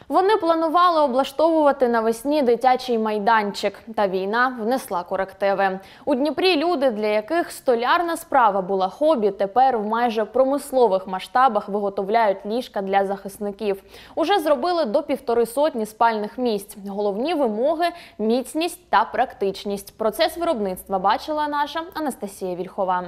Вони планували облаштовувати навесні дитячий майданчик. Та війна внесла корективи. У Дніпрі люди, для яких столярна справа була хобі, тепер в майже промислових масштабах виготовляють ліжка для захисників. Уже зробили до 150 спальних місць. Головні вимоги – міцність та практичність. Процес виробництва бачила наша Анастасія Вільхова.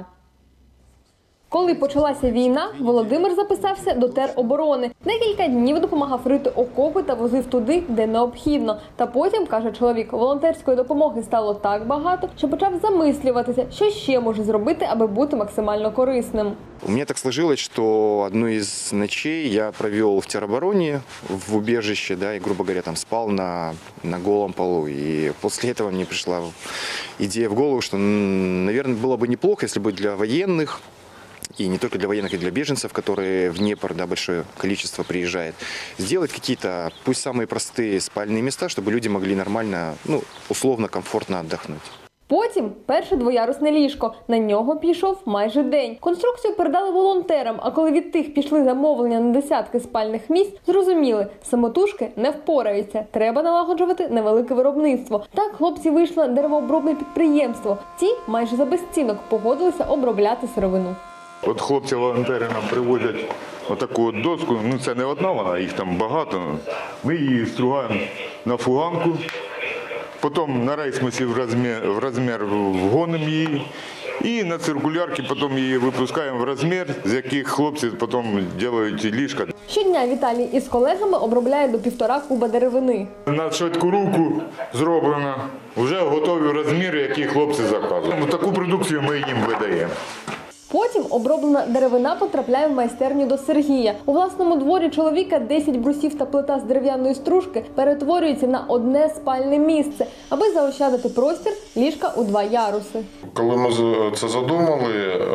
Коли почалася війна, Володимир записався до тероборони. Декілька днів допомагав рити окопи та возив туди, де необхідно. Та потім, каже чоловік, волонтерської допомоги стало так багато, що почав замислюватися, що ще може зробити, аби бути максимально корисним. У меня так сложилось, что одну из ночей я провел в теробороне, в убежище, да, и, грубо говоря, там спал на голом полу. И после этого мне пришла идея в голову, что, наверное, было бы неплохо, если бы для военных, и не только для военных, и для беженцев, которые в Днепр, да, большое количество приезжает, сделать какие-то, пусть самые простые спальные места, чтобы люди могли нормально, условно, комфортно отдохнуть. Потім перше двоярусне ліжко. На нього пішов майже день. Конструкцію передали волонтерам, а коли від тих пішли замовлення на десятки спальних місць, зрозуміли, самотужки не впораються. Треба налагоджувати невелике виробництво. Так хлопці вийшли на деревообробне підприємство. Ті майже за безцінок погодилися обробляти сировину. От хлопці-волонтери нам привозять отаку доску, це не одна вона, їх там багато. Ми її стругаємо на фуганку, потім на рейсмесі в розмір вгонимо її і на циркулярці потім її випускаємо в розмір, з яких хлопці потім роблять ліжка. Щодня Віталій із колегами обробляє до 1,5 куба деревини. На швидку руку зроблено, вже готові розміри, які хлопці заказують. Таку продукцію ми їм видаємо. Потім оброблена деревина потрапляє в майстерню до Сергія. У власному дворі чоловіка 10 брусів та плита з дерев'яної стружки перетворюються на одне спальне місце, аби заощадити простір ліжка у 2 яруси. Коли ми це задумали,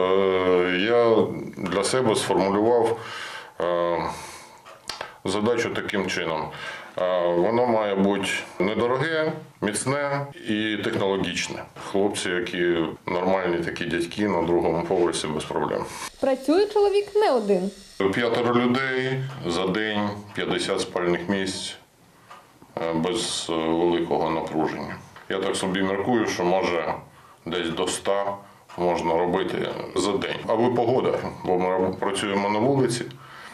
я для себе сформулював задачу таким чином. Воно має бути недороге, міцне і технологічне. Хлопці, які нормальні такі дядьки на другому поверсі без проблем. Працює чоловік не один. 5 людей, за день 50 спальних місць без великого напруження. Я так собі міркую, що може десь до 100 можна робити за день. Аби погода, бо ми працюємо на вулиці.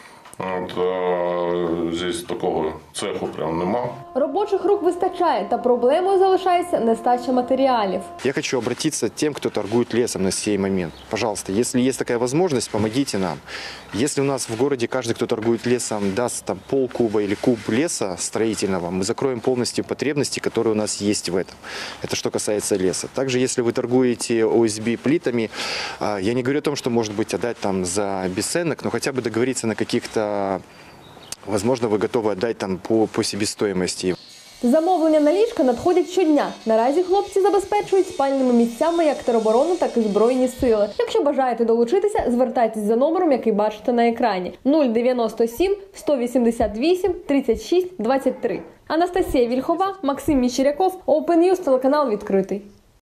Здесь такого цеху прям нема. Робочих рук вистачає, та проблемою залишається нестача матеріалів. Я хочу обратиться к тем, кто торгует лесом на сей момент. Пожалуйста, если есть такая возможность, помогите нам. Если у нас в городе каждый, кто торгует лесом, даст там полкуба или куб леса строительного, мы закроем полностью потребности, которые у нас есть в этом. Это что касается леса. Также, если вы торгуете ОСБ плитами, я не говорю о том, что, может быть, отдать там за бесценок, но хотя бы договориться на каких-то, возможно, вы готовы отдать там по себестоимости. Замовлення на ліжка надходять щодня. Наразі хлопці забезпечують спальними місцями як тероборону, так і Збройні сили. Якщо бажаєте долучитися, звертайтесь за номером, який бачите на екрані. 097 188 36 23. Анастасія Вільхова, Максим Міщеряков, Open News, телеканал «Відкритий».